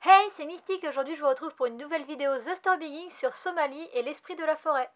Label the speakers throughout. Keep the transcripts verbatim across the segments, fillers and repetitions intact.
Speaker 1: Hey, c'est Mystique, aujourd'hui je vous retrouve pour une nouvelle vidéo The Story Begins sur Somali et l'esprit de la forêt.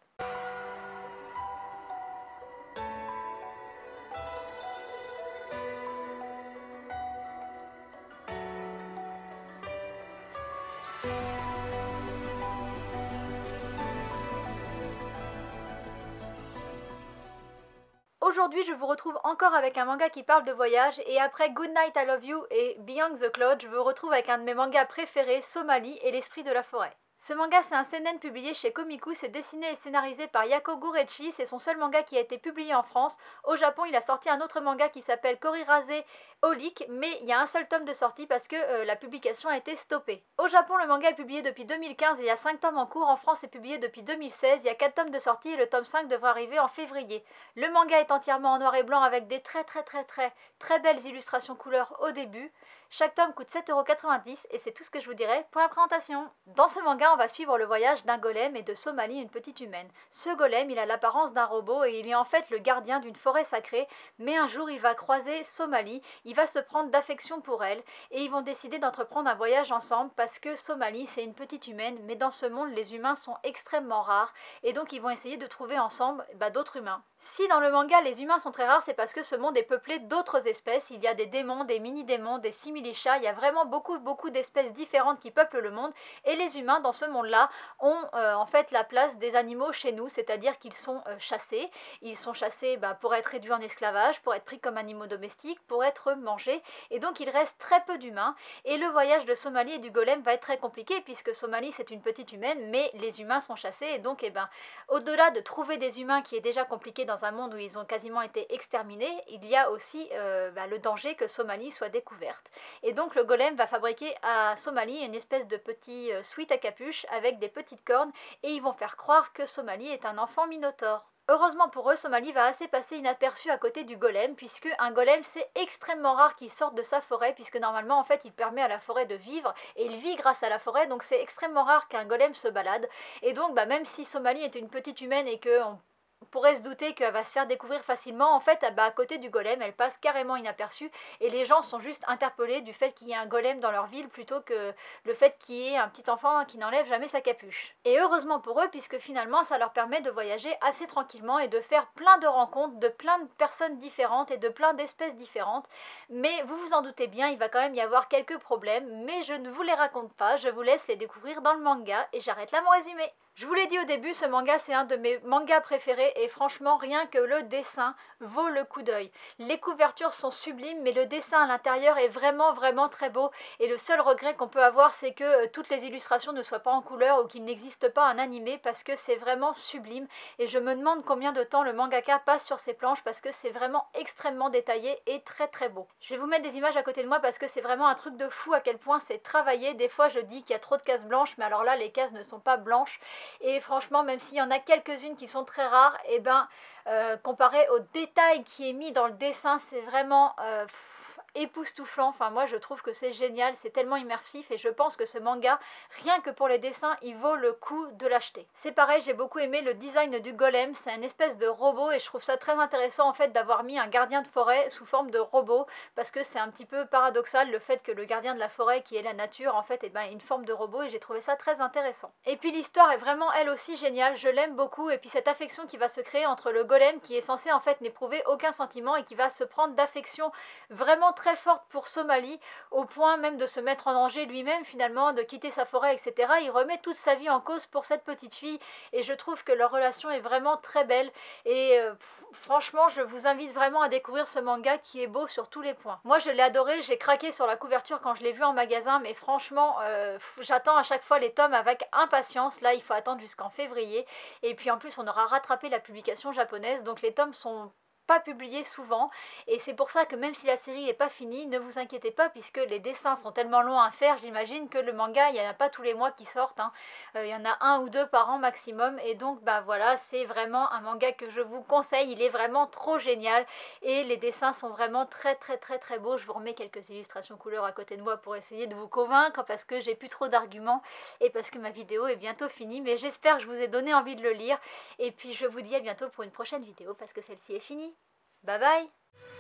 Speaker 1: Aujourd'hui, je vous retrouve encore avec un manga qui parle de voyage, et après Good Night I Love You et Beyond the Cloud, je vous retrouve avec un de mes mangas préférés, Somali et l'esprit de la forêt. Ce manga, c'est un seinen publié chez Komiku, c'est dessiné et scénarisé par Yako Gurechi, c'est son seul manga qui a été publié en France. Au Japon, il a sorti un autre manga qui s'appelle Korirase Holic, mais il y a un seul tome de sortie parce que euh, la publication a été stoppée. Au Japon, le manga est publié depuis deux mille quinze et il y a cinq tomes en cours. En France, c'est publié depuis deux mille seize, il y a quatre tomes de sortie et le tome cinq devrait arriver en février. Le manga est entièrement en noir et blanc avec des très très très très très belles illustrations couleurs au début. Chaque tome coûte sept euros quatre-vingt-dix et c'est tout ce que je vous dirai pour la présentation. Dans ce manga, on va suivre le voyage d'un golem et de Somali, une petite humaine. Ce golem, il a l'apparence d'un robot et il est en fait le gardien d'une forêt sacrée, mais un jour il va croiser Somali, il va se prendre d'affection pour elle et ils vont décider d'entreprendre un voyage ensemble parce que Somali c'est une petite humaine, mais dans ce monde les humains sont extrêmement rares et donc ils vont essayer de trouver ensemble bah, d'autres humains. Si dans le manga les humains sont très rares, c'est parce que ce monde est peuplé d'autres espèces, il y a des démons, des mini-démons, des simili-chats, il y a vraiment beaucoup beaucoup d'espèces différentes qui peuplent le monde et les humains dans ce monde-là ont euh, en fait la place des animaux chez nous, c'est-à-dire qu'ils sont euh, chassés, ils sont chassés bah, pour être réduits en esclavage, pour être pris comme animaux domestiques, pour être mangés, et donc il reste très peu d'humains, et le voyage de Somali et du golem va être très compliqué puisque Somali c'est une petite humaine, mais les humains sont chassés, et donc eh ben, au-delà de trouver des humains qui est déjà compliqué dans un monde où ils ont quasiment été exterminés, il y a aussi euh, bah, le danger que Somali soit découverte. Et donc le golem va fabriquer à Somali une espèce de petit euh, sweat à capuche avec des petites cornes et ils vont faire croire que Somali est un enfant minotaure. Heureusement pour eux, Somali va assez passer inaperçu à côté du golem, puisque un golem c'est extrêmement rare qu'il sorte de sa forêt, puisque normalement en fait il permet à la forêt de vivre, et il vit grâce à la forêt, donc c'est extrêmement rare qu'un golem se balade, et donc bah, même si Somali était une petite humaine et qu'on pourrait se douter qu'elle va se faire découvrir facilement, en fait bah, à côté du golem elle passe carrément inaperçue et les gens sont juste interpellés du fait qu'il y ait un golem dans leur ville plutôt que le fait qu'il y ait un petit enfant qui n'enlève jamais sa capuche. Et heureusement pour eux, puisque finalement ça leur permet de voyager assez tranquillement et de faire plein de rencontres de plein de personnes différentes et de plein d'espèces différentes, mais vous vous en doutez bien, il va quand même y avoir quelques problèmes, mais je ne vous les raconte pas, je vous laisse les découvrir dans le manga et j'arrête là mon résumé. Je vous l'ai dit au début, ce manga c'est un de mes mangas préférés et franchement rien que le dessin vaut le coup d'œil. Les couvertures sont sublimes mais le dessin à l'intérieur est vraiment vraiment très beau et le seul regret qu'on peut avoir c'est que euh, toutes les illustrations ne soient pas en couleur ou qu'il n'existe pas un animé parce que c'est vraiment sublime et je me demande combien de temps le mangaka passe sur ces planches parce que c'est vraiment extrêmement détaillé et très très beau. Je vais vous mettre des images à côté de moi parce que c'est vraiment un truc de fou à quel point c'est travaillé. Des fois je dis qu'il y a trop de cases blanches mais alors là les cases ne sont pas blanches. Et franchement, même s'il y en a quelques-unes qui sont très rares, et eh ben, euh, comparé au détail qui est mis dans le dessin, c'est vraiment euh, pff, époustouflant. Enfin, moi, je trouve que c'est génial, c'est tellement immersif et je pense que ce manga, rien que pour les dessins, il vaut le coup de l'acheter. C'est pareil, j'ai beaucoup aimé le design du golem, c'est une espèce de robot et je trouve ça très intéressant en fait d'avoir mis un gardien de forêt sous forme de robot parce que c'est un petit peu paradoxal le fait que le gardien de la forêt qui est la nature en fait eh ben, ait une forme de robot et j'ai trouvé ça très intéressant. Et puis l'histoire est vraiment elle aussi géniale, je l'aime beaucoup et puis cette affection qui va se créer entre le golem qui est censé en fait n'éprouver aucun sentiment et qui va se prendre d'affection vraiment très forte pour Somali au point même de se mettre en danger lui-même finalement, de quitter sa forêt et cetera. Il remet toute sa vie en cause pour cette petite fille et je trouve que leur relation est vraiment très belle et euh, pff, franchement je vous invite vraiment à découvrir ce manga qui est beau sur tous les points. Moi je l'ai adoré, j'ai craqué sur la couverture quand je l'ai vu en magasin mais franchement euh, j'attends à chaque fois les tomes avec impatience. Là il faut attendre jusqu'en février et puis en plus on aura rattrapé la publication japonaise donc les tomes sont pas publié souvent et c'est pour ça que même si la série n'est pas finie, ne vous inquiétez pas puisque les dessins sont tellement longs à faire, j'imagine que le manga il n'y en a pas tous les mois qui sortent, hein. euh, il y en a un ou deux par an maximum et donc bah voilà, c'est vraiment un manga que je vous conseille, il est vraiment trop génial et les dessins sont vraiment très très très très beaux. Je vous remets quelques illustrations couleurs à côté de moi pour essayer de vous convaincre parce que j'ai plus trop d'arguments et parce que ma vidéo est bientôt finie, mais j'espère que je vous ai donné envie de le lire et puis je vous dis à bientôt pour une prochaine vidéo parce que celle-ci est finie. Bye bye!